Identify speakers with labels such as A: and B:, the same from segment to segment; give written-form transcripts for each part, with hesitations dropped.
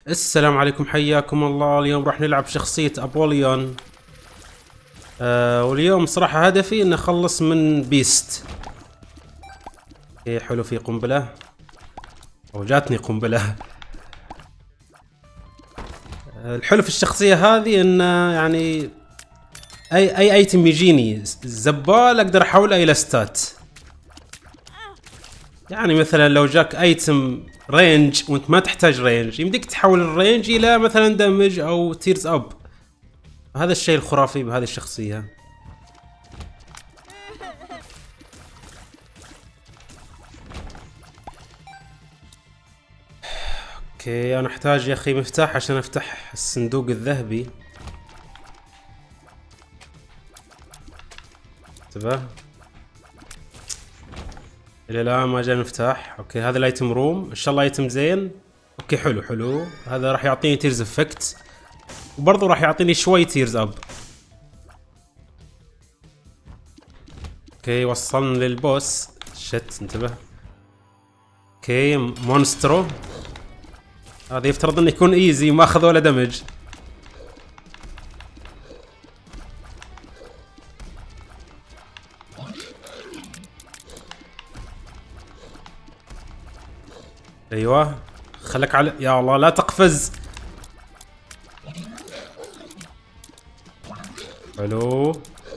A: السلام عليكم، حياكم الله. اليوم راح نلعب شخصية أبوليون. واليوم صراحة هدفي إن أخلص من بيست. حلو، في قنبلة أو جاتني قنبلة. الحلو في الشخصية هذه إنه يعني أي ايتم يجيني زبال أقدر أحوله إلى ستات. يعني مثلا لو جاك ايتم رينج وانت ما تحتاج رينج، يمديك تحول الرينج الى مثلا دمج او تيرز اب. هذا الشيء الخرافي بهذه الشخصية. اوكي، انا احتاج يا اخي مفتاح عشان افتح الصندوق الذهبي. انتبه، الى الان ما جاء المفتاح. اوكي، هذا الايتم روم، ان شاء الله ايتم زين. اوكي، حلو حلو، هذا راح يعطيني تيرز افكت وبرضه راح يعطيني شوي تيرز اب. اوكي، وصلنا للبوس. شت، انتبه. اوكي، مونسترو هذا يفترض انه يكون ايزي وما اخذ ولا دمج. ايوه، خلك على، يا الله لا تقفز. حلو،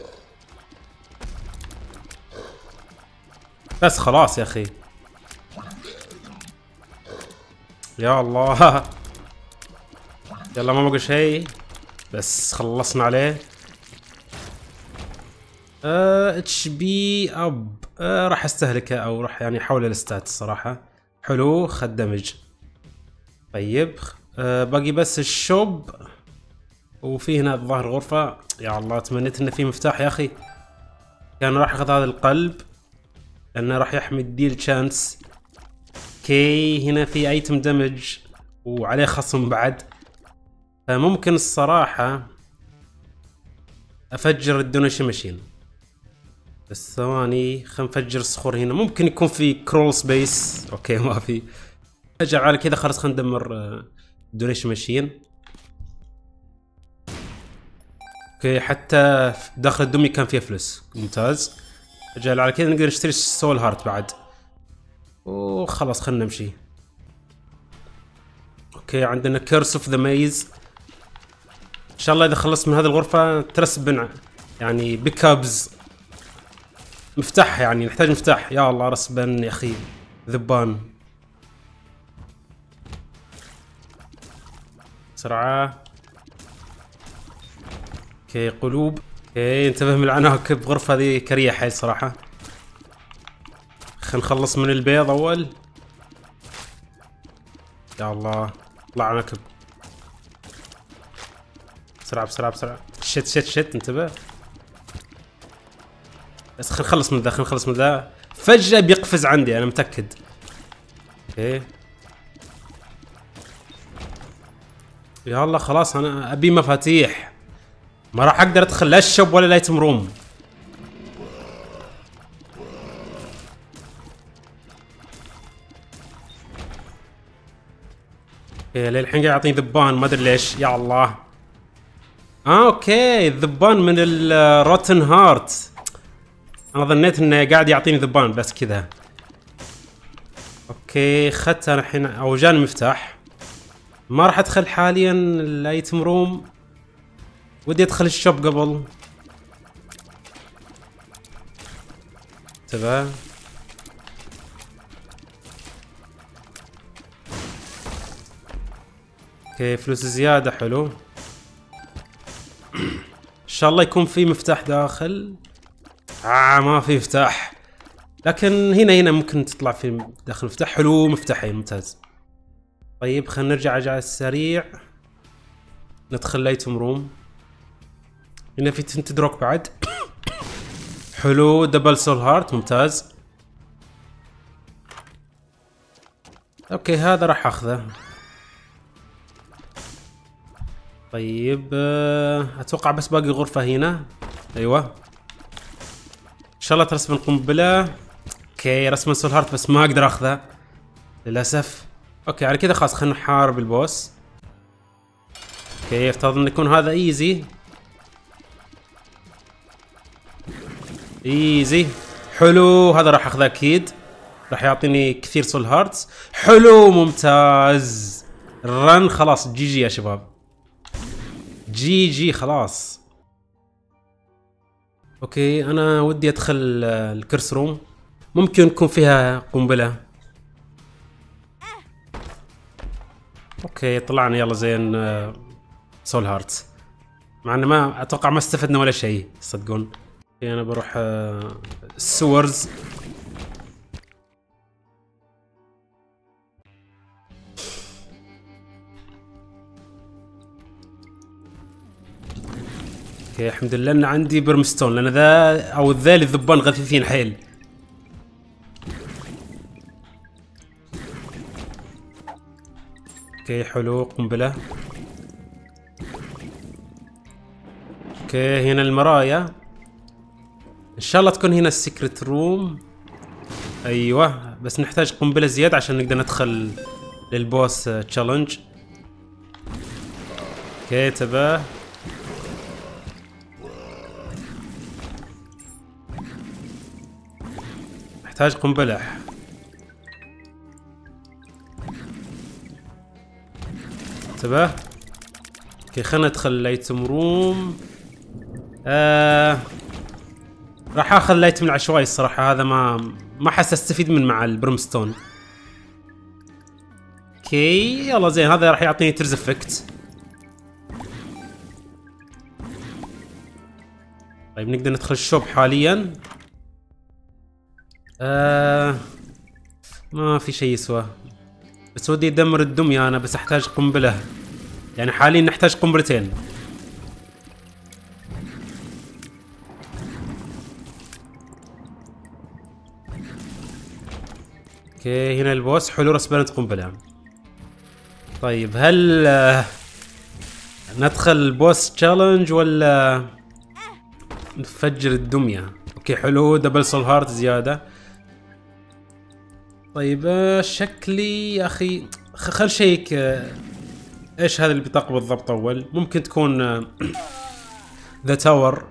A: بس خلاص يا اخي. يا الله يلا، ما بقى شيء، بس خلصنا عليه. اتش بي اب. راح استهلكه او راح يعني احوله للستات الصراحه. حلو، خد دمج. طيب، باقي بس الشوب. وفي هنا الظاهر غرفه. يا الله، تمنيت انه في مفتاح يا اخي. كان راح اخذ هذا القلب لانه راح يحمي الديل تشانس. اوكي، هنا في ايتم دمج وعليه خصم بعد، فممكن الصراحة افجر الدونيشن ماشين. بس ثواني، خلينا نفجر الصخور هنا. ممكن يكون في كرول سبيس. اوكي، ما في. اجل على كذا، خلاص خلينا ندمر الدونيشن ماشين. اوكي، حتى داخل الدمي كان فيها فلوس، ممتاز. اجل على كذا نقدر نشتري سول هارت بعد. وخلاص خلنا نمشي. اوكي، عندنا كيرس اوف ذا ميز. ان شاء الله اذا خلصت من هذه الغرفة ترسبن يعني بيكابز. مفتاح، يعني نحتاج مفتاح. يا الله، رسبن يا اخي، ذبان. بسرعة. اوكي، قلوب. اوكي، انتبه من العناكب، غرفة هذه كريهة حيل صراحة. خلينا نخلص من البيض اول. يا الله، طلع عناكب. بسرعة بسرعة بسرعة. شت شت شت، انتبه. بس خلينا نخلص من ذا، خلينا نخلص من ذا. فجأة بيقفز عندي، انا متأكد. اوكي، يا الله خلاص، انا ابي مفاتيح. ما راح اقدر ادخل لا الشوب ولا الايتم روم. اوكي، للحين قاعد يعطيني ذبان، ما ادري ليش. يا الله. اوكي، الذبان من الروتن هارت. انا ظنيت انه قاعد يعطيني ذبان بس كذا. اوكي، خدت انا الحين، او جاني مفتاح. ما راح ادخل حاليا الايتم روم، ودي ادخل الشوب قبل. انتبه. اوكي، فلوس زيادة، حلو. ان شاء الله يكون في مفتاح داخل. ما في مفتاح، لكن هنا ممكن تطلع في داخل مفتاح. حلو، مفتاحين، ممتاز. طيب، خلينا نرجع على السريع، ندخل لايتم روم. هنا في تنت دروك بعد. حلو، دبل سول هارت، ممتاز. اوكي، هذا راح اخذه. طيب، اتوقع بس باقي غرفة هنا. ايوه، ان شاء الله ترسم القنبلة. اوكي، رسم سول هارت بس ما اقدر اخذه للاسف. اوكي، على كذا خلاص خلينا نحارب البوس. اوكي يفترض ان يكون هذا ايزي. ايزي حلو، هذا راح اخذه اكيد، راح يعطيني كثير سول هارتس. حلو ممتاز. الرن خلاص جي جي يا شباب، جي جي خلاص. اوكي انا ودي ادخل الكرس روم، ممكن يكون فيها قنبلة. اوكي طلعنا يلا زين سول هارتس، مع انه ما اتوقع ما استفدنا ولا شيء تصدقون. اوكي انا بروح السورز. اوكي الحمد لله ان عندي برمستون، لان ذا او ذا الذبان غثيثين حيل. اوكي حلو قنبلة. اوكي هنا المرايا، ان شاء الله تكون هنا السيكريت روم. ايوه بس نحتاج قنبلة زيادة عشان نقدر ندخل للبوس تشالنج. اوكي تباه. نحتاج قنبلة. انتبه. اوكي خلنا ندخل الايتم روم. راح اخذ الايتم العشوائي الصراحة، هذا ما احس استفيد من مع البرمستون. اوكي يلا زين، هذا راح يعطيني ترز افكت. طيب نقدر ندخل الشوب حاليا. ما في شيء يسوى، بس ودي ادمر الدمية انا، بس احتاج قنبلة، يعني حاليا نحتاج قنبلتين. اوكي هنا البوس حلو، رسبنت قنبلة. طيب هل ندخل البوس تشالنج ولا نفجر الدمية؟ اوكي حلو، دبل سول هارت زيادة. طيب شكلي يا اخي خل شيك ايش هذا البطاقة بالضبط اول. ممكن تكون ذا تاور.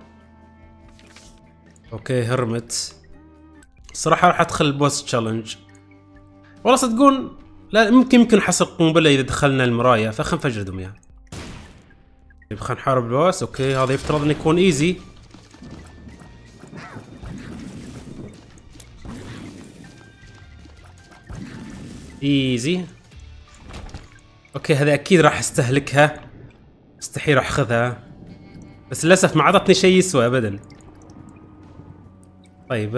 A: اوكي هرمت. الصراحة راح ادخل البوس تشالنج. والله صدقون لا، يمكن احصل قنبلة اذا دخلنا المرايا، فخل نفجر دمية. طيب خلينا نحارب البوس. اوكي هذا يفترض انه يكون ايزي. ايزي. اوكي هذا اكيد راح استهلكها، مستحيل راح اخذها، بس للاسف ما عطتني شيء يسوى ابدا. طيب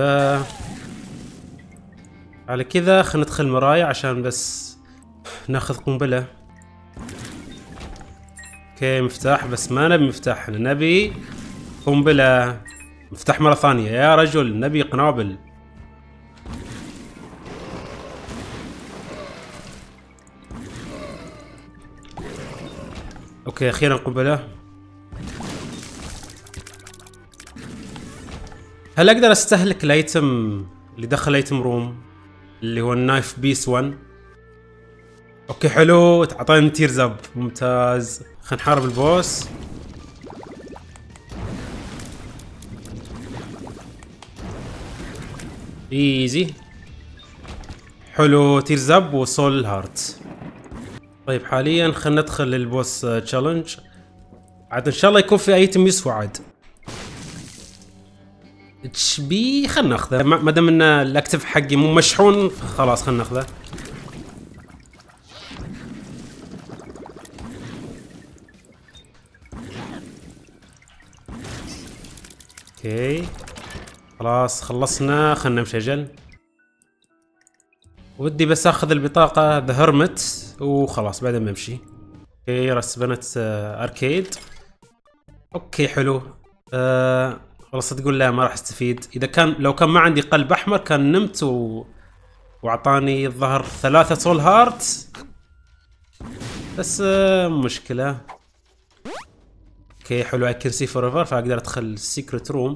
A: على كذا خلينا ندخل مرايا عشان بس ناخذ قنبلة. اوكي مفتاح، بس ما نبي مفتاح، احنا نبي قنبلة. مفتاح مرة ثانية يا رجل، نبي قنابل. اوكي اخيرا قنبلة. هل اقدر استهلك الايتم اللي دخل الايتم روم اللي هو النايف بيس 1؟ اوكي حلو، اعطاني تيرز اب ممتاز. خلينا نحارب البوس. ايزي حلو، تيرز اب وسول هارت. طيب حاليا خلينا ندخل للبوس تشالنج، عاد ان شاء الله يكون في ايتم يسوى. عاد اتش بي خلنا ناخذه، ما دام ان الاكتف حقي مو مشحون خلاص خلنا ناخذه. اوكي خلاص خلصنا، خلنا نمشي اجل. ودي بس اخذ البطاقة ذا هرمت وخلاص بعدين بمشي. اوكي رسبنت اركيد. اوكي حلو. والله تقول لا ما راح استفيد. اذا كان لو كان ما عندي قلب احمر كان نمت واعطاني الظهر 3 سول هارت، بس مشكلة. اوكي حلو، اي كان سي فور ايفر، فاقدر ادخل السيكريت روم.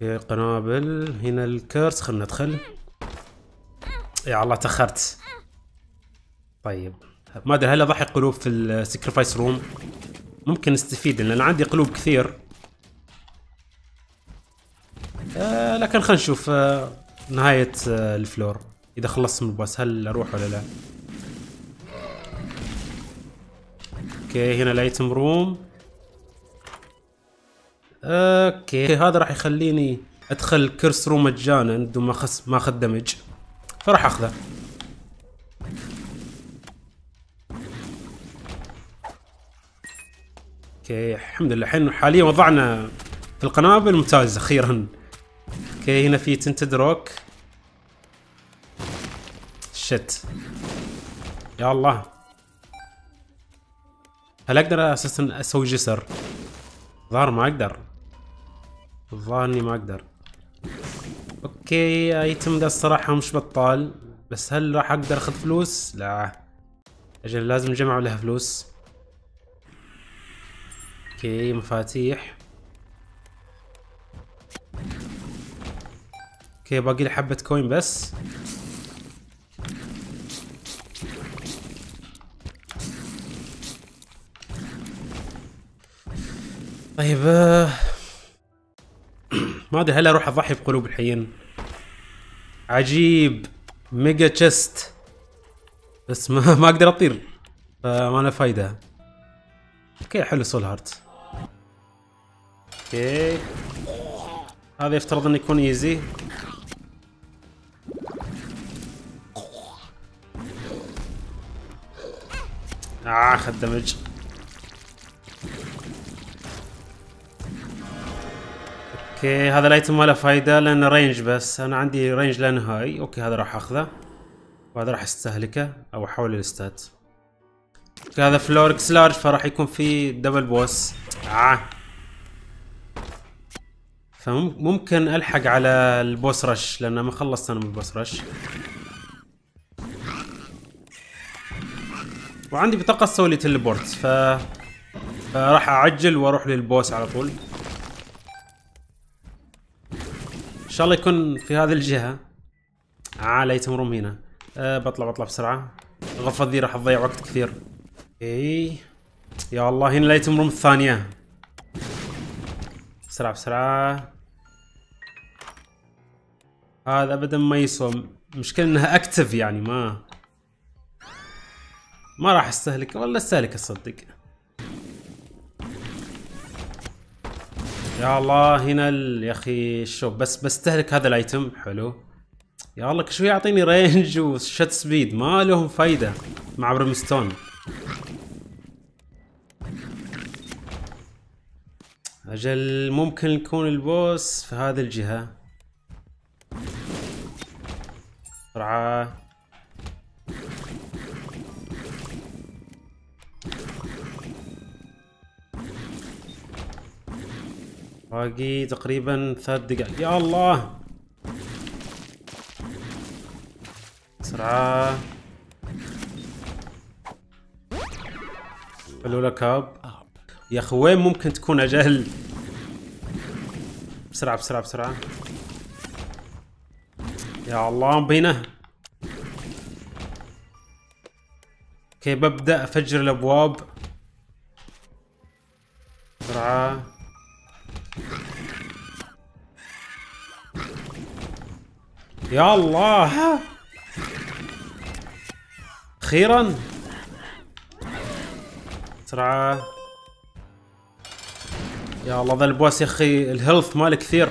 A: اوكي قنابل هنا الكرس، خلنا ندخل. يا الله تاخرت. طيب ما ادري هل اضحي قلوب في السكرفايس روم؟ ممكن نستفيد لان عندي قلوب كثير. لكن خلينا نشوف نهاية الفلور اذا خلصت من البوس هل اروح ولا لا. اوكي هنا الايتم روم. اوكي هذا راح يخليني ادخل كرس روم مجانا بدون ما اخذ دمج، فراح اخذه. اوكي الحمد لله الحين حاليا وضعنا في القنابل ممتاز اخيرا. اوكي هنا في تنتد روك. شت يا الله. هل اقدر اساسا اسوي جسر؟ ظهر ما اقدر، الظاهر اني ما اقدر. اوكي ايتم ذا الصراحة مش بطال، بس هل راح اقدر اخذ فلوس؟ لا اجل لازم نجمع لها فلوس. اوكي مفاتيح. اوكي باقي لي حبة كوين بس. طيب ما ادري هل اروح اضحي بقلوب الحين. عجيب ميجا تشست بس ما اقدر اطير فما له فايدة. اوكي حلو سول هارت. اوكي هذا يفترض انه يكون ايزي. خد دمج. اوكي هذا الايتم ما له فايدة لانه رينج، بس انا عندي رينج لا نهائي. اوكي هذا راح اخذه وهذا راح استهلكه او احوله للستات. اوكي هذا فلوركس لارج فراح يكون في دبل بوس. فممكن الحق على البوس رش لان ما خلصت انا من البوس رش. وعندي بطاقة تسوي لي تليبورت فراح اعجل واروح للبوس على طول. ان شاء الله يكون في هذه الجهة. لا يتمرون هنا. بطلع بسرعة. الغرفة ذي راح تضيع وقت كثير. اي يا الله هنا الايتم روم الثانية. بسرعة. هذا ابدا ما يسوى. المشكلة انها اكتف يعني ما راح استهلك ولا استهلك اصدق. يا الله هنا يا اخي شوف بس بستهلك هذا الايتم. حلو يا الله كل شوي يعطيني رينج وشت سبيد ما لهم فايدة مع بريمستون. اجل ممكن يكون البوس في هذه الجهة. بسرعة. باقي تقريبا 3 دقائق. يا الله بسرعة. حلو لكاب يا اخي. وين ممكن تكون اجل؟ بسرعة. يا الله بينه. اوكي ببدأ افجر الابواب. بسرعة. يا الله اخيرا. بسرعة. يا الله ذا البوس يا اخي الهيلث ماله كثير.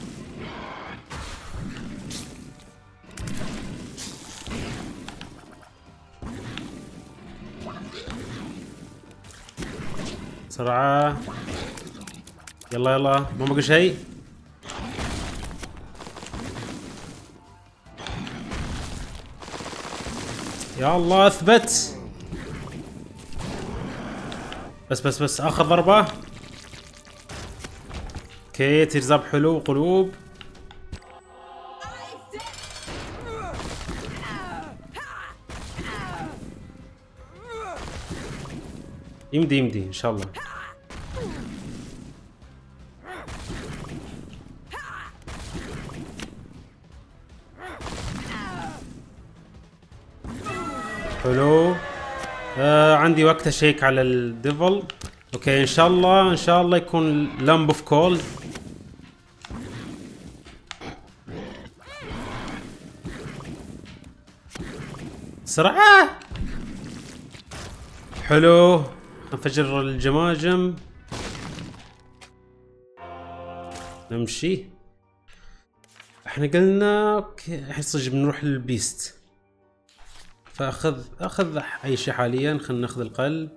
A: بسرعة. يلا ما بقى شيء. يا الله اثبت. بس اخر ضربة. اوكي ترزاب حلو قلوب. يمدي ان شاء الله. حلو. عندي وقت اشيك على الديفل. اوكي ان شاء الله يكون لامب اوف كول. بسرعة. حلو. نفجر الجماجم. نمشي. احنا قلنا اوكي الحين صدق بنروح للبيست. اخذ اي شيء حاليا. خلينا ناخذ القلب.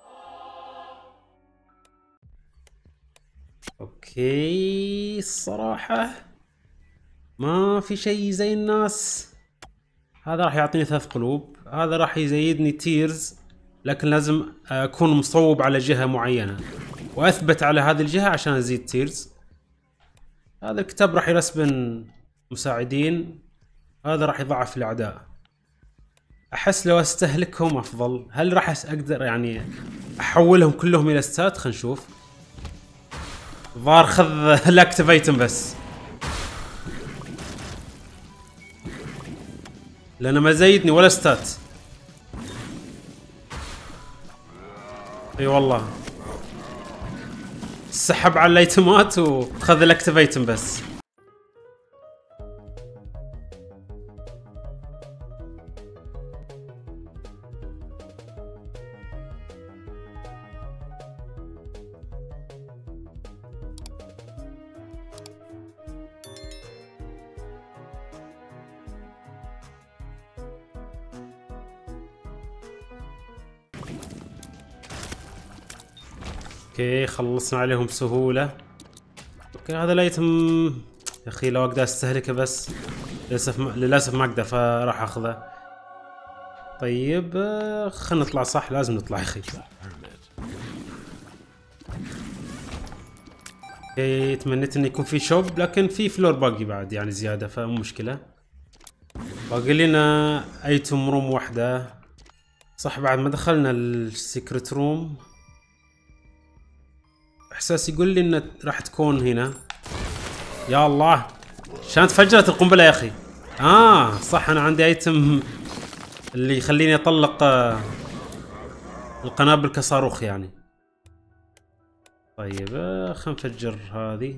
A: اوكي الصراحة ما في شيء زي الناس. هذا راح يعطيني 3 قلوب. هذا راح يزيدني تيرز، لكن لازم اكون مصوب على جهة معينة واثبت على هذه الجهة عشان ازيد تيرز. هذا الكتاب راح يرسبن مساعدين. هذا راح يضعف الاعداء. احس لو استهلكهم افضل. هل راح اقدر يعني احولهم كلهم الى ستات؟ خلينا نشوف. الظاهر خذ الاكتيف ايتم بس، لانه ما زيدني ولا ستات. اي والله سحب على الايتمات وخذ الاكتيف ايتم بس. اوكي خلصنا عليهم بسهولة. اوكي هذا الايتم يا اخي لو اقدر استهلكه بس للاسف ما اقدر، فراح اخذه. طيب خلينا نطلع. صح لازم نطلع يا اخي. اوكي تمنيت انه يكون في شوب، لكن في فلور باقي بعد يعني زيادة، فمو مشكلة. باقي لنا ايتم روم واحدة. صح بعد ما دخلنا السيكرت روم احساس يقول لي انه راح تكون هنا. يا الله شان تفجرت القنبله يا اخي. صح انا عندي ايتم اللي يخليني اطلق القنابل كصاروخ يعني. طيب خلينا نفجر هذه.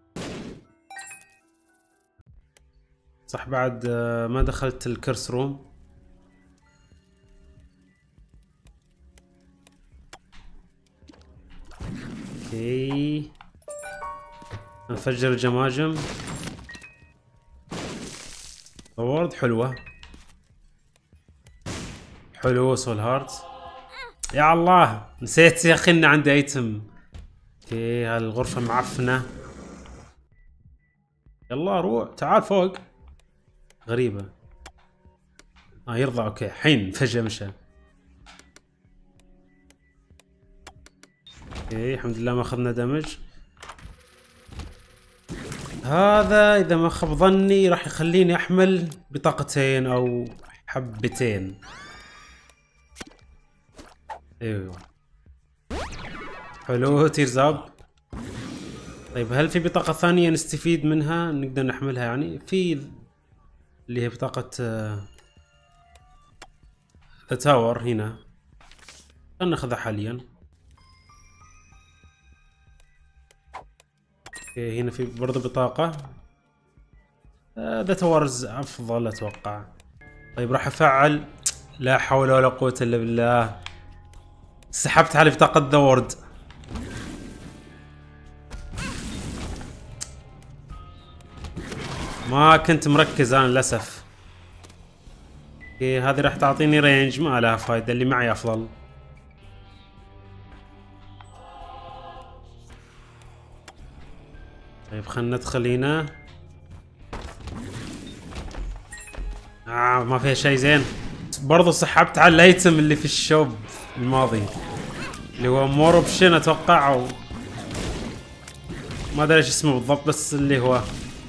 A: صح بعد ما دخلت الكرس روم. اوكي نفجر الجماجم. وورد حلوة. حلو سول هارت. يا الله نسيت يا اخي ان عندي ايتم. اوكي هالغرفة معفنة. يلا روح تعال فوق. غريبة. يرضى. اوكي حين فجأة مشى. اوكي الحمد لله ما اخذنا دمج. هذا اذا ما خاب ظني راح يخليني احمل بطاقتين او حبتين. ايوه حلو تيرز اب. طيب هل في بطاقة ثانية نستفيد منها نقدر نحملها يعني؟ في اللي هي بطاقة ذا تاور هنا. خلنا ناخذها حاليا. اوكي هنا في برضه بطاقة ذا تاورز افضل اتوقع. طيب راح افعل. لا حول ولا قوة الا بالله. سحبت على بطاقة ذا وورد. ما كنت مركز انا للاسف. اوكي هذه راح تعطيني رينج ما لها فايدة. اللي معي افضل. طيب خلنا ندخل هنا. ما فيها شيء زين. برضو سحبت على الايتم اللي في الشوب الماضي اللي هو مور اوبشن اتوقع او ما ادري ايش اسمه بالضبط، بس اللي هو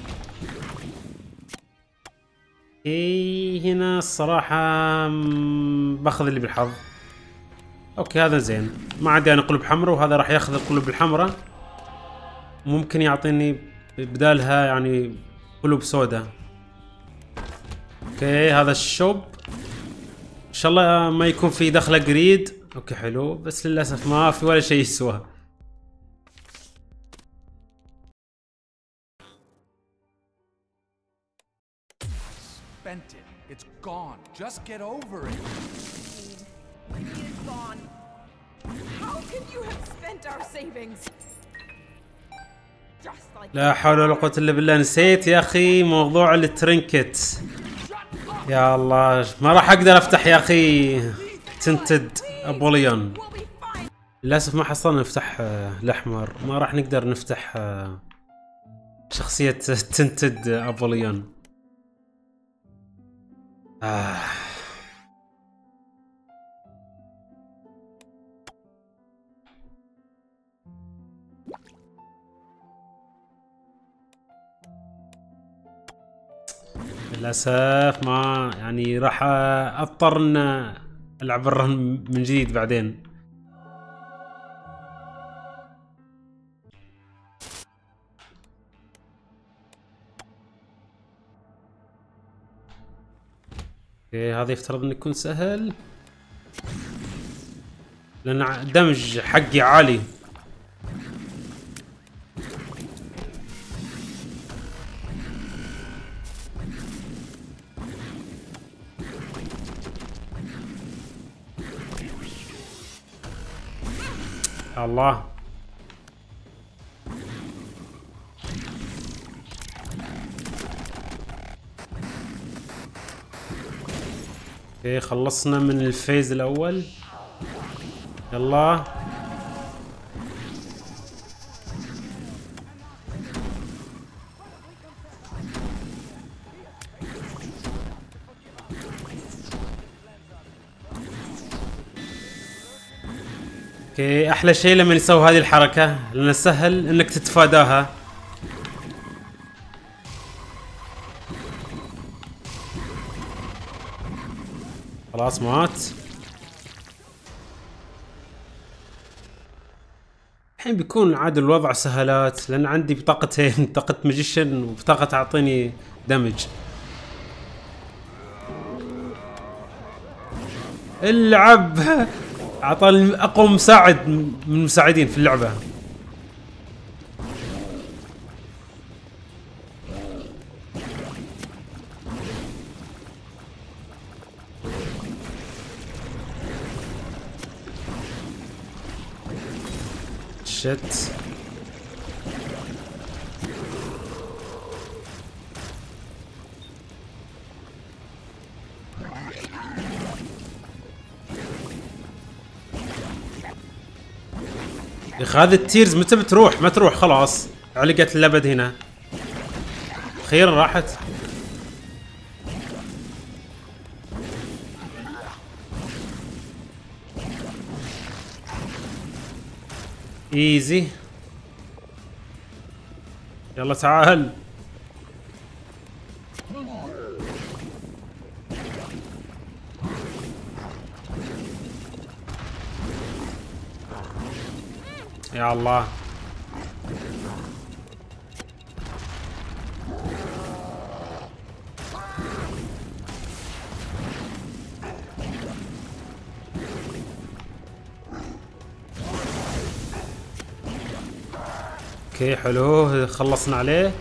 A: هنا الصراحة باخذ اللي بالحظ. اوكي هذا زين. ما عندي انا قلوب حمراء وهذا راح ياخذ القلوب الحمراء. ممكن يعطيني بدالها يعني قلوب سوداء. اوكي هذا الشوب. ان شاء الله ما يكون في دخله جريد. اوكي حلو، بس للاسف ما في ولا شيء يسوى.
B: Spent it. It's gone. Just get over it.
C: It is gone. How can you have spent our savings? Just like
A: لا حول ولا قوة الا بالله. نسيت يا اخي موضوع الترنكت. يا الله ما راح اقدر افتح يا اخي تنتد ابوليون.
C: we'll be fine.
A: للاسف ما حصلنا نفتح الاحمر. ما راح نقدر نفتح شخصية تنتد ابوليون. للأسف ما يعني راح اضطر ان العب الرن من جديد بعدين. اوكي هذا يفترض انه يكون سهل لان الدمج حقي عالي. الله اوكي خلصنا من الفيز الاول. يلا اوكي احلى شيء لما يسوي هذه الحركة لان سهل انك تتفاداها. خلاص مات. الحين بيكون عاد الوضع سهلات لان عندي بطاقتين بطاقة ماجيشن وبطاقة تعطيني دمج. العب اعطاني اقوى مساعد من المساعدين في اللعبة. شت يا اخي هذه التيرز متى بتروح؟ ما تروح خلاص علقت الابد هنا. اخيرا راحت. ايزي يلا تعال. يا الله اوكي حلو خلصنا عليه.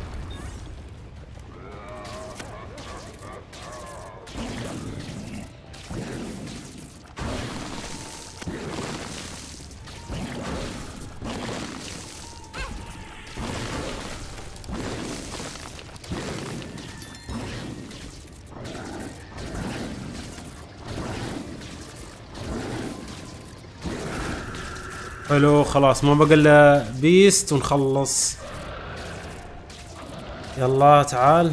A: حلو خلاص ما بقى الا بيست ونخلص. يلا تعال.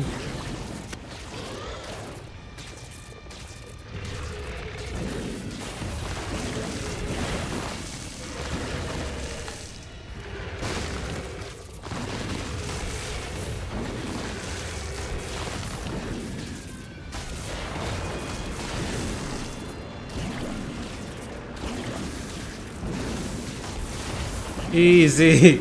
A: ايزي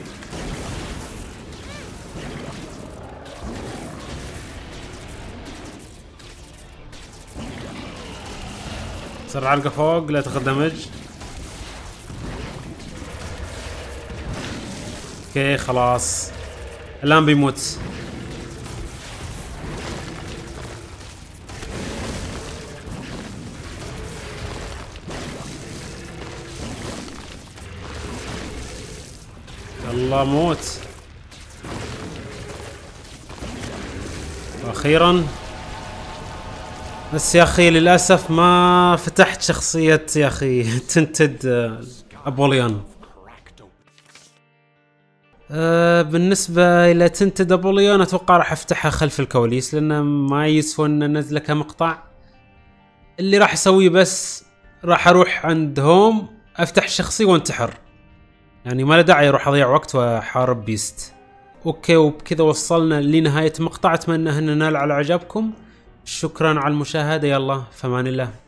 A: سرع علقة فوق لا تاخذ دمج. اوكي خلاص الان بيموت. يلا موت. واخيرا بس يا اخي للاسف ما فتحت شخصية يا اخي تنتد ابوليون. بالنسبة الى تنتد ابوليون اتوقع راح افتحها خلف الكواليس لان ما يسوى ان انزله كمقطع. اللي راح اسويه بس راح اروح عند هوم افتح الشخصية وانتحر، يعني ما له داعي اروح اضيع وقت واحارب بيست. اوكي وبكذا وصلنا لنهاية مقطع، اتمنى ان نال على اعجابكم. شكرا على المشاهدة، يلا فمان الله.